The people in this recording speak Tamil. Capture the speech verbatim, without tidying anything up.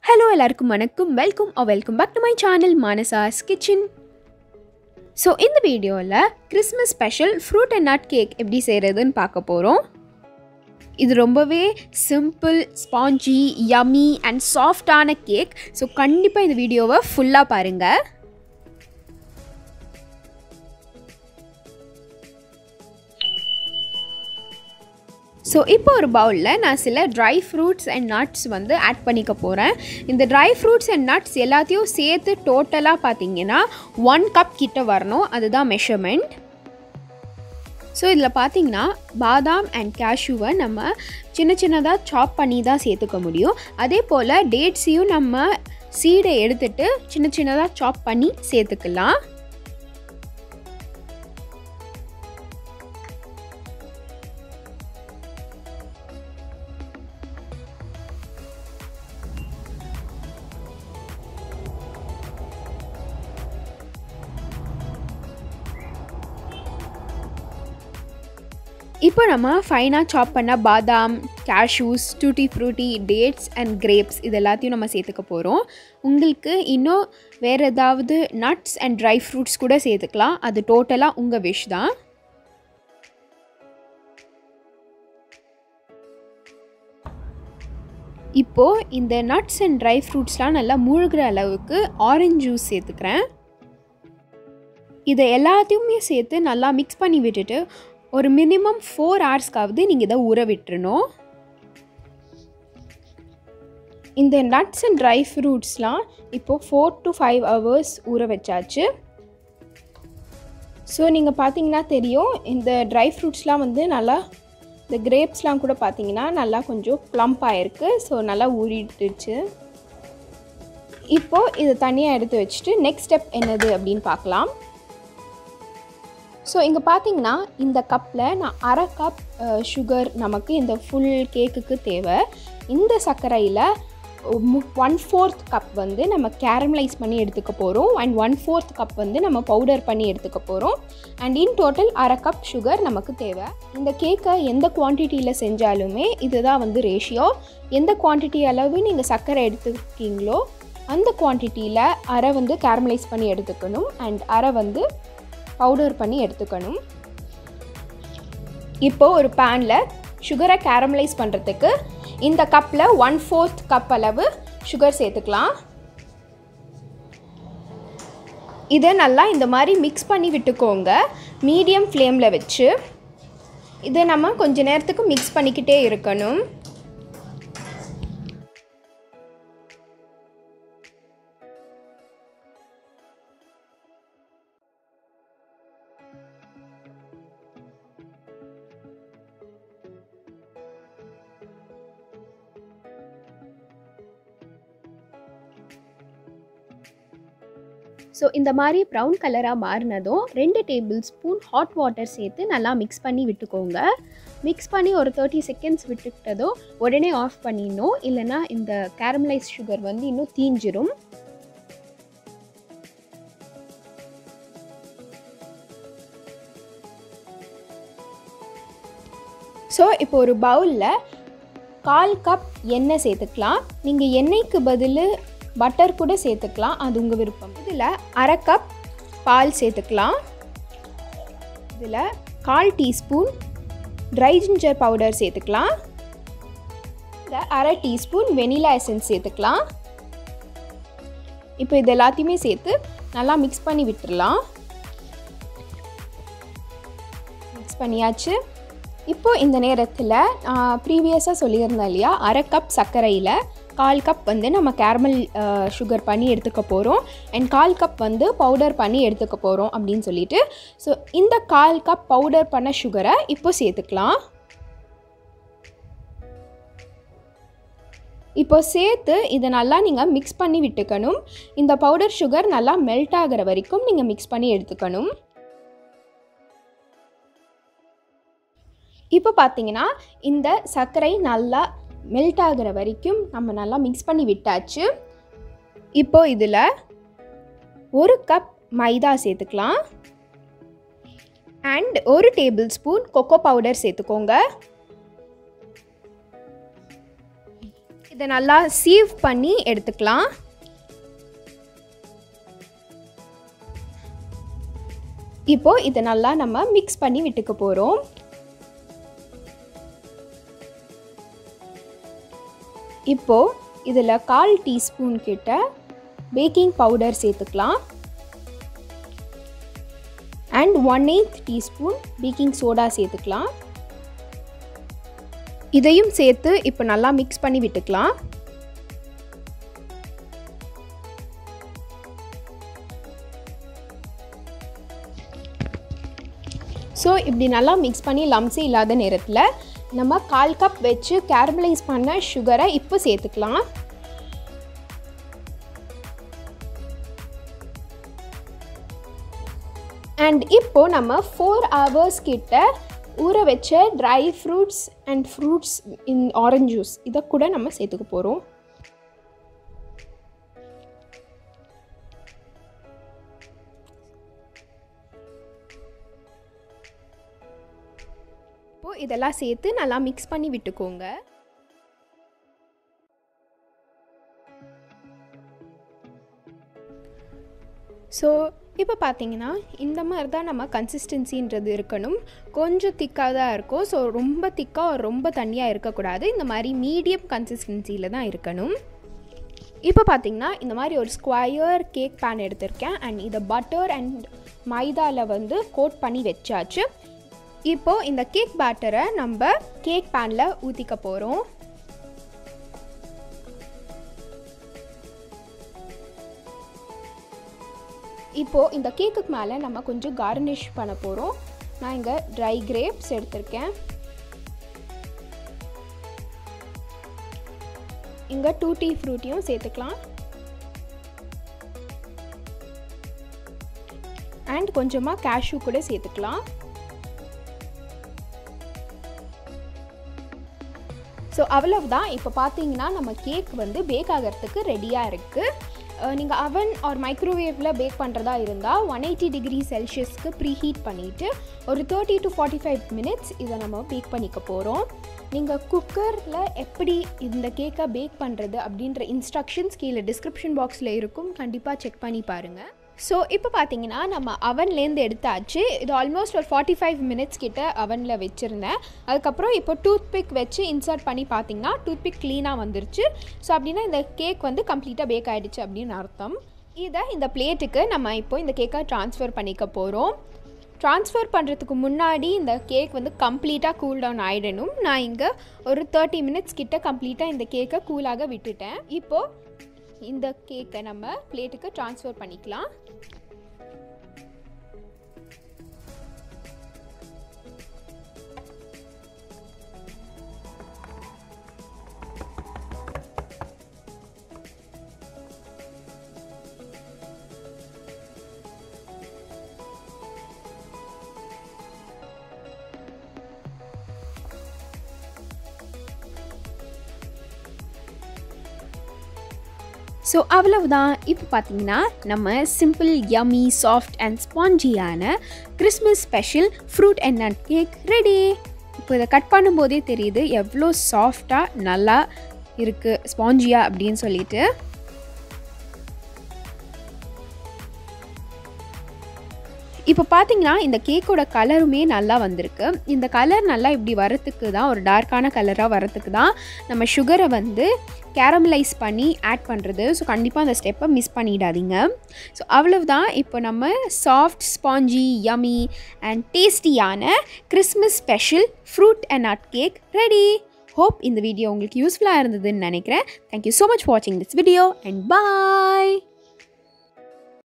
Hello எல்லாருக்கும் வணக்கம் welcome or welcome back to my channel Manasa's Kitchen. So இந்த வீடியோல Christmas special fruit and nut cake எப்படி செய்யறதுன்னு பார்க்க போறோம். இது ரொம்பவே சிம்பிள், ஸ்பாஞ்சி, யம்மி அண்ட் சாஃப்டான கேக். ஸோ கண்டிப்பாக இந்த வீடியோவை ஃபுல்லாக பாருங்க. ஸோ இப்போ ஒரு பவுலில் நான் சில ட்ரை ஃப்ரூட்ஸ் அண்ட் நட்ஸ் வந்து ஆட் பண்ணிக்க போகிறேன். இந்த ட்ரை ஃப்ரூட்ஸ் அண்ட் நட்ஸ் எல்லாத்தையும் சேர்த்து டோட்டலாக பார்த்தீங்கன்னா ஒன் கப் கிட்ட வரணும், அதுதான் மெஷர்மெண்ட். ஸோ இதில் பார்த்தீங்கன்னா பாதாம் அண்ட் கேஷ்யூவை நம்ம சின்ன சின்னதாக சாப் பண்ணி தான் சேர்த்துக்க முடியும். அதே போல் டேட்ஸையும் நம்ம சீடை எடுத்துகிட்டு சின்ன சின்னதாக சாப் பண்ணி சேர்த்துக்கலாம். இப்போ நம்ம ஃபைனாக சாப் பண்ண பாதாம், cashews, tutti frutti, dates and grapes இது எல்லாத்தையும் நம்ம சேர்த்துக்க போகிறோம். உங்களுக்கு இன்னும் வேறு ஏதாவது நட்ஸ் அண்ட் ட்ரை ஃப்ரூட்ஸ் கூட சேர்த்துக்கலாம், அது டோட்டலாக உங்கள் விஷ் தான். இப்போது இந்த நட்ஸ் அண்ட் ட்ரை ஃப்ரூட்ஸ்லாம் நல்லா மூழ்கிற அளவுக்கு ஆரஞ்சு ஜூஸ் சேர்த்துக்கிறேன். இதை எல்லாத்தையுமே சேர்த்து நல்லா மிக்ஸ் பண்ணி விட்டுட்டு ஒரு மினிமம் ஃபோர் ஹவர்ஸ்க்காவது நீங்கள் இதை ஊற விட்டுறணும். இந்த நட்ஸ் அண்ட் ட்ரை ஃப்ரூட்ஸ்லாம் இப்போது ஃபோர் டு ஃபைவ் ஹவர்ஸ் ஊற வச்சாச்சு. ஸோ நீங்கள் பார்த்தீங்கன்னா தெரியும், இந்த ட்ரை ஃப்ரூட்ஸ்லாம் வந்து நல்லா, இந்த கிரேப்ஸ்லாம் கூட பார்த்தீங்கன்னா நல்லா கொஞ்சம் ப்ளம்ப் ஆகிருக்கு. ஸோ நல்லா ஊறிடுச்சு. இப்போது இதை தனியாக எடுத்து வச்சுட்டு நெக்ஸ்ட் ஸ்டெப் என்னது அப்படின்னு பார்க்கலாம். ஸோ இங்கே பார்த்தீங்கன்னா இந்த கப்பில் நான் அரை கப் சுகர் நமக்கு இந்த ஃபுல் கேக்குக்கு தேவை. இந்த சர்க்கரையில் ஒன் ஃபோர்த் கப் வந்து நம்ம கேரமலைஸ் பண்ணி எடுத்துக்க போகிறோம் அண்ட் ஒன் ஃபோர்த் கப் வந்து நம்ம பவுடர் பண்ணி எடுத்துக்க போகிறோம். அண்ட் இன் டோட்டல் அரை கப் சுகர் நமக்கு தேவை. இந்த கேக்கை எந்த குவான்டிட்டியில் செஞ்சாலுமே இதுதான் வந்து ரேஷியோ. எந்த குவான்டிட்டி அளவு நீங்கள் சர்க்கரை எடுத்துக்கிங்களோ அந்த குவான்டிட்டியில் அரை வந்து கேரமலைஸ் பண்ணி எடுத்துக்கணும் அண்ட் அரை வந்து பவுடர் பண்ணி எடுத்துக்கணும். இப்போது ஒரு பேனில் சுகரை கேரமலைஸ் பண்ணுறதுக்கு இந்த கப்பில் ஒன் ஃபோர்த் கப் அளவு சுகர் சேர்த்துக்கலாம். இதை நல்லா இந்த மாதிரி மிக்ஸ் பண்ணி விட்டுக்கோங்க மீடியம் ஃப்ளேமில் வச்சு. இதை நம்ம கொஞ்ச நேரத்துக்கு மிக்ஸ் பண்ணிக்கிட்டே இருக்கணும். ஸோ இந்த மாதிரி ப்ரௌன் கலராக மாறினதும் ரெண்டு டேபிள் ஸ்பூன் ஹாட் வாட்டர் சேர்த்து நல்லா மிக்ஸ் பண்ணி விட்டுக்கோங்க. மிக்ஸ் பண்ணி ஒரு தேர்ட்டி செகண்ட்ஸ் விட்டுக்கிட்டதும் உடனே ஆஃப் பண்ணிடணும், இல்லைனா இந்த கேரமலைஸ் சுகர் வந்து இன்னும் தீஞ்சிரும். ஸோ இப்போ ஒரு பவுலில் கால் கப் எண்ணெய் சேர்த்துக்கலாம். நீங்கள் எண்ணெய்க்கு பதில் பட்டர் கூட சேர்த்துக்கலாம், அது உங்கள் விருப்பம். இதில் அரை கப் பால் சேர்த்துக்கலாம். இதில் கால் டீஸ்பூன் ட்ரை ஜிஞ்சர் பவுடர் சேர்த்துக்கலாம். இதில் அரை டீஸ்பூன் வெனிலா எசன்ஸ் சேர்த்துக்கலாம். இப்போ இது எல்லாத்தையுமே சேர்த்து நல்லா மிக்ஸ் பண்ணி விட்டுடலாம். மிக்ஸ் பண்ணியாச்சு. இப்போது இந்த நேரத்தில் ப்ரீவியஸாக சொல்லியிருந்தேன் இல்லையா, அரை கப் சர்க்கரையில் கால் கப் வந்து நம்ம கேரமல் சுகர் பண்ணி எடுத்துக்க போகிறோம் அண்ட் கால் கப் வந்து பவுடர் பண்ணி எடுத்துக்க போகிறோம் அப்படின்னு சொல்லிட்டு. ஸோ இந்த கால் கப் பவுடர் பண்ண சுகரை இப்போ சேர்த்துக்கலாம். இப்போ சேர்த்து இதை நல்லா நீங்கள் மிக்ஸ் பண்ணி விட்டுக்கணும். இந்த பவுடர் சுகர் நல்லா மெல்ட் ஆகிற வரைக்கும் நீங்கள் மிக்ஸ் பண்ணி எடுத்துக்கணும். இப்போ பார்த்தீங்கன்னா இந்த சர்க்கரை நல்லா மெல்ட் ஆகிற வரைக்கும் நம்ம நல்லா மிக்ஸ் பண்ணி விட்டாச்சு. இப்போது இதில் ஒரு கப் மைதா சேர்த்துக்கலாம் அண்ட் ஒரு டேபிள் ஸ்பூன் கொக்கோ பவுடர் சேர்த்துக்கோங்க. இதை நல்லா சீவ் பண்ணி எடுத்துக்கலாம். இப்போ இதை நல்லா நம்ம மிக்ஸ் பண்ணி விட்டுக்க போகிறோம். இப்போ இதில் கால் டீஸ்பூன் கிட்ட பேக்கிங் பவுடர் சேர்த்துக்கலாம். And one eighth teaspoon baking soda சேர்த்துக்கலாம். இதையும் சேர்த்து இப்போ நல்லா மிக்ஸ் பண்ணி விட்டுக்கலாம். ஸோ இப்படி நல்லா மிக்ஸ் பண்ணி லம்ஸே இல்லாத நேரத்தில் நம்ம கால் கப் வச்சு கேரமலைஸ் பண்ண சுகரை இப்போ சேர்த்துக்கலாம். அண்ட் இப்போது நம்ம ஃபோர் ஹவர்ஸ் கிட்ட ஊற வச்ச dry fruits and fruits in orange juice இதை கூட நம்ம சேர்த்துக்க போகிறோம். இப்போது இதெல்லாம் சேர்த்து நல்லா மிக்ஸ் பண்ணி விட்டுக்கோங்க. ஸோ இப்போ பார்த்தீங்கன்னா இந்த மாதிரி தான் நம்ம கன்சிஸ்டன்சின்றது இருக்கணும். கொஞ்சம் திக்காக தான் இருக்கும். ஸோ ரொம்ப திக்காக ரொம்ப தண்ணியாக இருக்கக்கூடாது. இந்த மாதிரி மீடியம் கன்சிஸ்டன்சியில் தான் இருக்கணும். இப்போ பார்த்தீங்கன்னா இந்த மாதிரி ஒரு ஸ்கொயர் கேக் பேன் எடுத்திருக்கேன். அண்ட் இதை பட்டர் அண்ட் மைதாவில் வந்து கோட் பண்ணி வச்சாச்சு. இப்போது இந்த கேக் பேட்டரை நம்ம கேக் பேனில் ஊற்றிக்க போகிறோம். இப்போது இந்த கேக்குக்கு மேலே நம்ம கொஞ்சம் கார்னிஷ் பண்ண போகிறோம். நான் இங்கே ட்ரை கிரேப்ஸ் எடுத்திருக்கேன். இங்கே டூட்டி ஃப்ரூட்டியும் சேர்த்துக்கலாம். அண்ட் கொஞ்சமாக கேஷ்யூ கூட சேர்த்துக்கலாம். ஸோ அவ்வளவுதான். இப்போ பார்த்தீங்கன்னா நம்ம கேக் வந்து பேக் ஆகிறதுக்கு ரெடியாக இருக்குது. நீங்கள் அவன் ஆர் மைக்ரோவேவில் பேக் பண்ணுறதா இருந்தால் ஒன் எயிட்டி டிகிரி செல்சியஸ்க்கு ப்ரீ ஹீட் பண்ணிவிட்டு ஒரு thirty to forty five minutes இதை நம்ம பேக் பண்ணிக்க போகிறோம். நீங்கள் குக்கரில் எப்படி இந்த கேக்கை பேக் பண்ணுறது அப்படின்ற இன்ஸ்ட்ரக்ஷன்ஸ் கீழே டிஸ்கிரிப்ஷன் பாக்ஸில் இருக்கும். கண்டிப்பாக செக் பண்ணி பாருங்கள். ஸோ இப்போ பார்த்தீங்கன்னா நம்ம அவன்லேருந்து எடுத்தாச்சு. இது ஆல்மோஸ்ட் ஒரு ஃபார்ட்டி ஃபைவ் மினிட்ஸ் கிட்ட அவனில் வச்சுருந்தேன். அதுக்கப்புறம் இப்போ டூத் பிக் வச்சு இன்சர்ட் பண்ணி பார்த்தீங்கன்னா டூத் பிக் க்ளீனாக வந்துருச்சு. ஸோ அப்படின்னா இந்த கேக் வந்து கம்ப்ளீட்டாக பேக் ஆகிடுச்சு அப்படின்னு அர்த்தம். இதை இந்த பிளேட்டுக்கு நம்ம இப்போ இந்த கேக்கை ட்ரான்ஸ்ஃபர் பண்ணிக்க போகிறோம். ட்ரான்ஸ்ஃபர் பண்ணுறதுக்கு முன்னாடி இந்த கேக் வந்து கம்ப்ளீட்டாக கூல் டவுன் ஆகிடணும். நான் இங்கே ஒரு தேர்ட்டி மினிட்ஸ் கிட்ட கம்ப்ளீட்டாக இந்த கேக்கை கூலாக விட்டுட்டேன். இப்போது இந்த கேக்கை நம்ம பிளேட்டுக்கு ட்ரான்ஸ்ஃபர் பண்ணிக்கலாம். ஸோ அவ்வளவுதான். இப்போ பார்த்தீங்கன்னா நம்ம சிம்பிள் யம்மி சாஃப்ட் அண்ட் ஸ்பாஞ்சியான Christmas special fruit and nut cake ready. இப்போ இதை கட் பண்ணும்போதே தெரியுது எவ்வளோ சாஃப்டாக நல்லா இருக்குது ஸ்பாஞ்சியாக அப்படின்னு சொல்லிட்டு. இப்போ பார்த்தீங்கன்னா இந்த கேக்கோட கலருமே நல்லா வந்திருக்கு. இந்த கலர் நல்லா இப்படி வரத்துக்கு தான், ஒரு டார்க்கான கலராக வரத்துக்கு தான் நம்ம சுகரை வந்து கேரமலைஸ் பண்ணி ஆட் பண்ணுறது. ஸோ கண்டிப்பாக அந்த ஸ்டெப்பை மிஸ் பண்ணிடாதீங்க. ஸோ அவ்வளவுதான். இப்போ நம்ம சாஃப்ட் ஸ்பாஞ்சி யம்மி அண்ட் டேஸ்டியான Christmas special fruit and nut cake ready. Hope இந்த வீடியோ உங்களுக்கு யூஸ்ஃபுல்லாக இருந்ததுன்னு நினைக்கிறேன். தேங்க்யூ ஸோ மச் ஃபார் வாட்சிங் திஸ் வீடியோ அண்ட் பாய்.